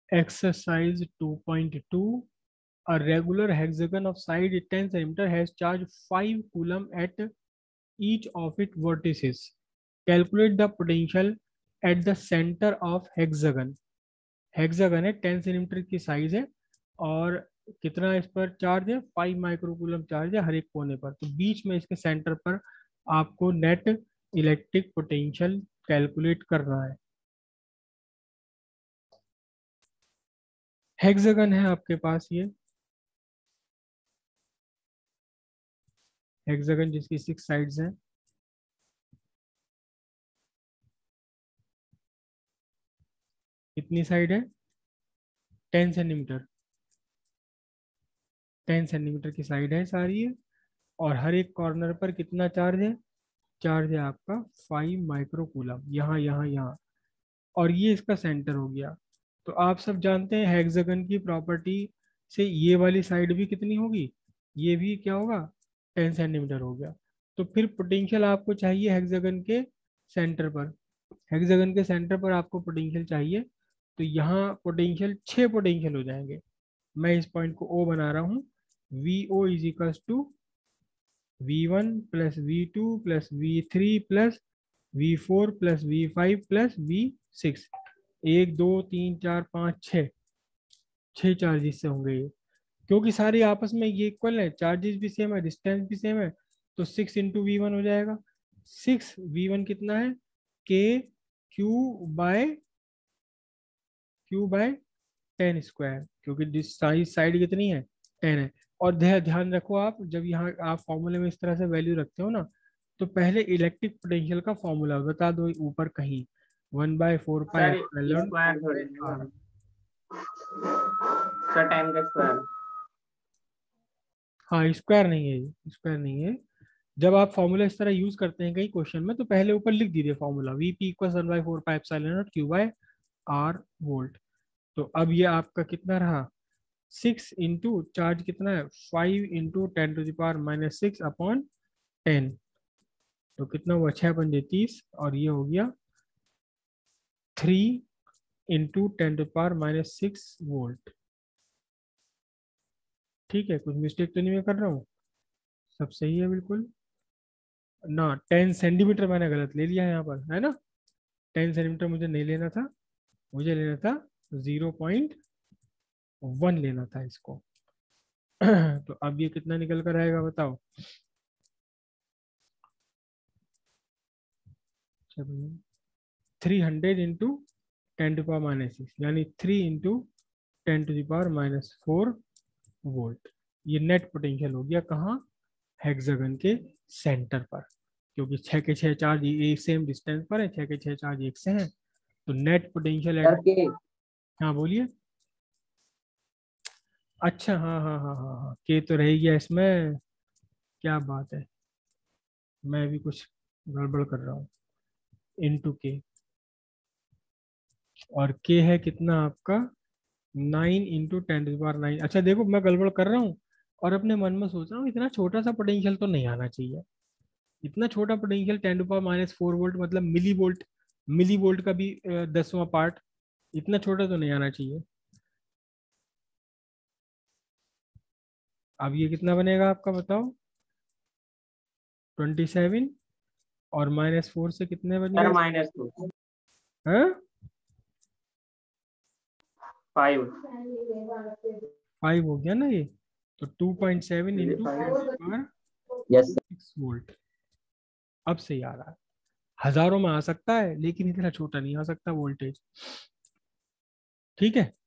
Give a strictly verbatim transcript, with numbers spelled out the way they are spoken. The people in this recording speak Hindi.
Exercise two point two. A regular hexagon of side ten centimeter has charged five coulomb at each of its vertices. Calculate the potential at the center of hexagon. Hexagon है, टेन सेंटीमीटर की साइज है और कितना इस पर चार्ज है, फाइव माइक्रोकूलम चार्ज है हर एक कोने पर। तो बीच में इसके सेंटर पर आपको नेट इलेक्ट्रिक पोटेंशियल कैलकुलेट करना है। हेक्सागन है आपके पास, ये हेक्सागन जिसकी सिक्स साइड्स हैं। कितनी साइड है, टेन सेंटीमीटर, टेन सेंटीमीटर की साइड है सारी है। और हर एक कॉर्नर पर कितना चार्ज है, चार्ज है आपका फाइव माइक्रोकूलम, यहाँ यहाँ यहाँ। और ये इसका सेंटर हो गया। तो आप सब जानते हैं हेक्सागन की प्रॉपर्टी से ये वाली साइड भी कितनी होगी, ये भी क्या होगा, टेन सेंटीमीटर हो गया। तो फिर पोटेंशियल आपको चाहिए हेक्सागन के सेंटर पर, हेक्सागन के सेंटर पर आपको पोटेंशियल चाहिए। तो यहाँ पोटेंशियल छः पोटेंशियल हो जाएंगे। मैं इस पॉइंट को ओ बना रहा हूँ। V O is equals to V one plus V two plus V three plus V four plus V five plus V six. एक दो तीन चार पाँच छः, छः चार्जेस से होंगे ये, क्योंकि सारे आपस में ये इक्वल है, चार्जेस भी सेम है, डिस्टेंस भी सेम है। तो सिक्स इंटू वी वन हो जाएगा। सिक्स वी वन कितना है, K Q by Q by ten square, क्योंकि साइज साइड कितनी है, टेन है। और ध्यान ध्यान रखो, आप जब यहाँ आप फॉर्मूले में इस तरह से वैल्यू रखते हो ना, तो पहले इलेक्ट्रिक पोटेंशियल का फॉर्मूला बता दो ऊपर कहीं, one by four pi sir epsilon square थोड़ी आर। सर टाइम का स्क्वायर। हाँ स्क्वायर नहीं है, स्क्वायर नहीं है। जब आप फॉर्मूला इस तरह यूज करते हैं कई क्वेश्चन में, तो पहले ऊपर लिख दीजिए formula, V P equal one by four pi epsilon naught Q by R volt. तो अब ये आपका कितना रहा, सिक्स इंटू चार्ज कितना है, five into ten to the power minus six upon ten. तो कितना हुआ, छः पंजे तीस, और ये हो गया three into ten to power minus six volt. ठीक है, कुछ मिस्टेक तो नहीं मैं कर रहा हूँ, सब सही है बिल्कुल ना। टेन सेंटीमीटर मैंने गलत ले लिया है यहाँ पर, है ना। टेन सेंटीमीटर मुझे नहीं लेना था, मुझे लेना था जीरो पॉइंट वन लेना था इसको। तो अब ये कितना निकल कर आएगा बताओ, three hundred into ten to power minus six, यानी three into ten to the power minus four volt. ये नेट पोटेंशियल हो गया कहाँ, हेक्सागन के सेंटर पर, क्योंकि छः के छः चार्ज एक सेम डिस्टेंस पर है, छः के छः चार्ज एक से हैं। तो नेट पोटेंशियल एट, हाँ बोलिए। अच्छा हाँ हाँ हाँ हाँ हाँ, के तो रह गया इसमें, क्या बात है, मैं भी कुछ गड़बड़ कर रहा हूँ। इनटू के, और के है कितना आपका, nine into ten to power nine. अच्छा देखो मैं गड़बड़ कर रहा हूँ और अपने मन में सोच रहा हूँ इतना छोटा सा पोटेंशियल तो नहीं आना चाहिए। इतना छोटा potential, ten to power minus four volt मतलब मिली वोल्ट, मिली वोल्ट का भी अ, दसवां पार्ट, इतना छोटा तो नहीं आना चाहिए। अब ये कितना बनेगा आपका बताओ, ट्वेंटी सेवन, और माइनस फोर से कितने बन सर गए, माइनस टू हाँ फाइव। फाइव हो गया ना ये। तो two point seven into ten power yes six volt. अब सही आ रहा है, हजारों में आ सकता है लेकिन इतना छोटा नहीं आ सकता वोल्टेज। ठीक है।